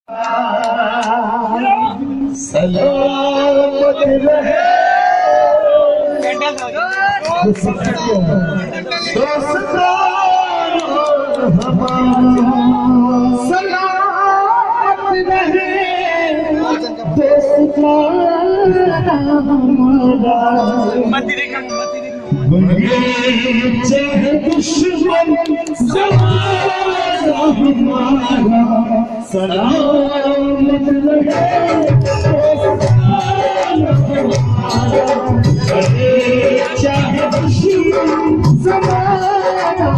सलामत रहे चाहे दुश्मन हमारा सलामत रहे चाहे दुश्मन हमारा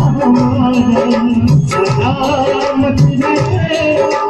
सलामत रहे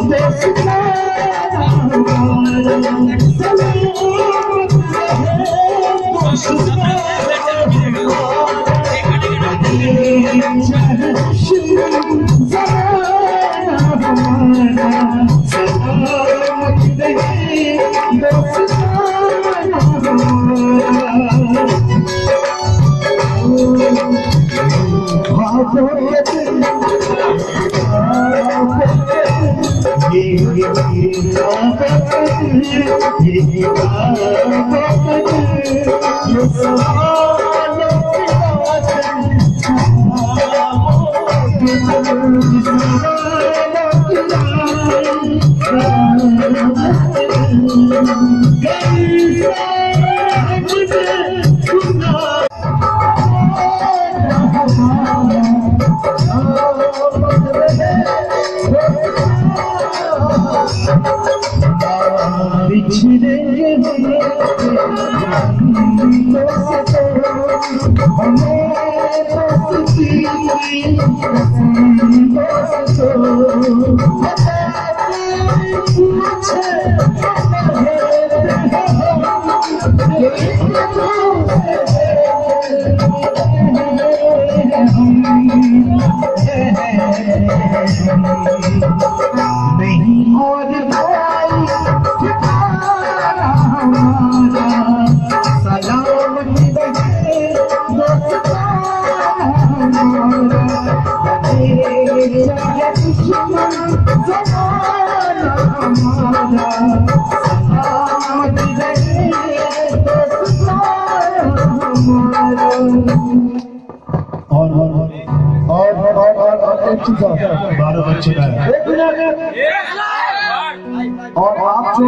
बारह बज चुका है और आप जो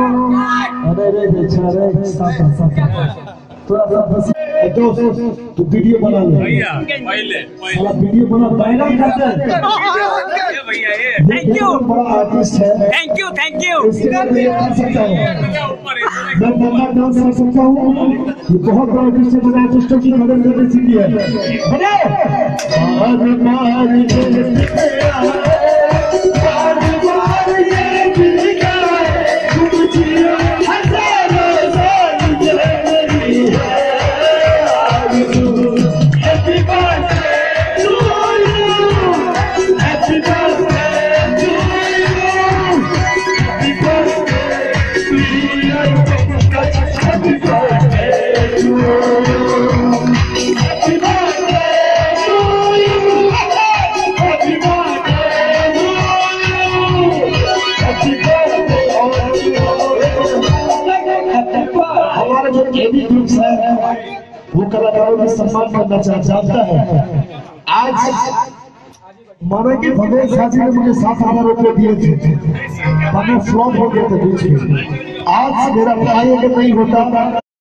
थोड़ा सा तो वीडियो बना ले वीडियो बना वायरल करते हैं थैंक यू बड़ा आर्टिस्ट है थैंक यू मैं गाना डांस कर सकता हूँ ये बहुत बड़ा आर्टिस्ट है बड़ा आर्टिस्टों की मदद करने सीखी है वो कलाकारों का सम्मान करना चाहता है। आज माना कि भगवान साजी ने मुझे 7,000 रुपए दिए थे, मैं फ्लॉप हो गया था बीच में। आज मेरा प्राय नहीं होता।